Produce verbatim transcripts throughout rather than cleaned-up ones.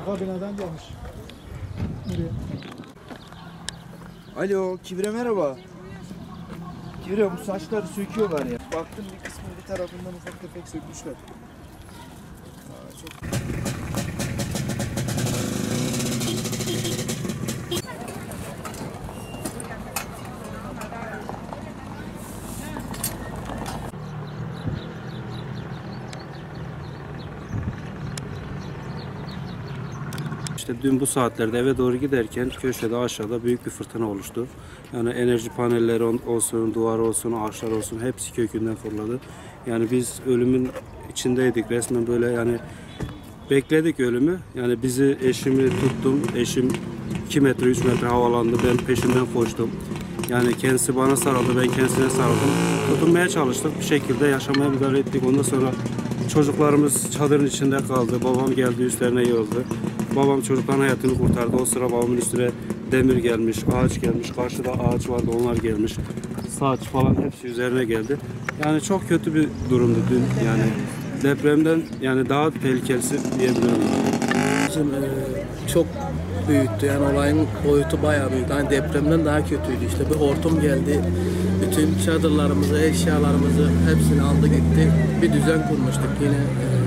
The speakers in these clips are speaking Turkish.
Arka binadan gelmiş. Buraya. Alo, Kibre merhaba. Kibre bu saçları söküyorlar ya. Baktım bir kısmı bir tarafından ufak tefek sökmüşler. Aa, çok... İşte dün bu saatlerde eve doğru giderken köşede aşağıda büyük bir fırtına oluştu. Yani enerji panelleri olsun, duvar olsun, ağaçlar olsun hepsi kökünden fırladı. Yani biz ölümün içindeydik resmen böyle yani bekledik ölümü. Yani bizi eşimi tuttum. Eşim iki metre üç metre havalandı. Ben peşinden koştum. Yani kendisi bana sarıldı. Ben kendisine sarıldım. Tutunmaya çalıştık. Bir şekilde yaşamaya müdahale ettik. Ondan sonra çocuklarımız çadırın içinde kaldı. Babam geldi üstlerine yığıldı. Babam çocukların hayatını kurtardı. O sıra babamın üstüne demir gelmiş, ağaç gelmiş. Karşıda ağaç vardı, onlar gelmiş. Saç falan hepsi üzerine geldi. Yani çok kötü bir durumdu dün. Yani depremden yani daha tehlikelisi diyebilirim. Bizim e, çok büyüktü yani olayın boyutu bayağı büyük. Yani depremden daha kötüydü işte. Bir hortum geldi. Bütün çadırlarımızı, eşyalarımızı hepsini aldı gitti. Bir düzen kurmuştuk yine.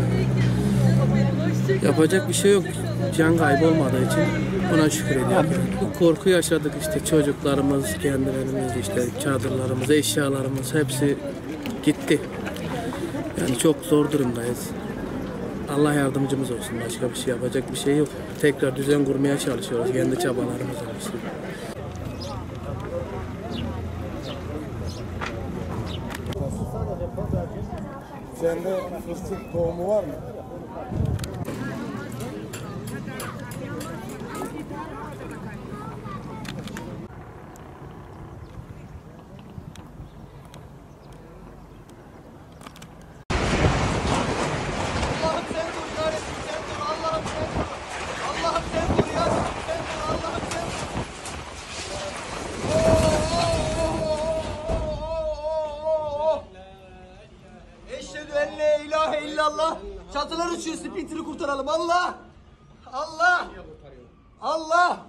E, yapacak bir şey yok. Can kaybı olmadığı için buna şükür ediyorum. Bu korku yaşadık işte çocuklarımız, kendilerimiz işte çadırlarımız, eşyalarımız hepsi gitti. Yani çok zor durumdayız. Allah yardımcımız olsun. Başka bir şey yapacak bir şey yok. Tekrar düzen kurmaya çalışıyoruz kendi çabalarımızla işte. Sende fıstık tohumu var mı? Eşhedü en la ilahe illallah. Çatılar uçuyor, Sprinter'ı kurtaralım. Allah! Allah! Allah!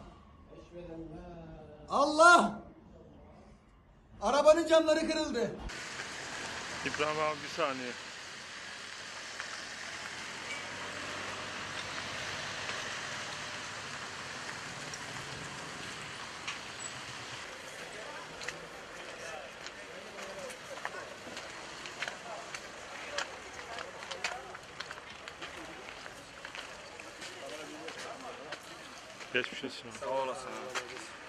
Allah! Arabanın camları kırıldı. İbrahim abi bir saniye. Geçmiş olsun. Sağ olasın.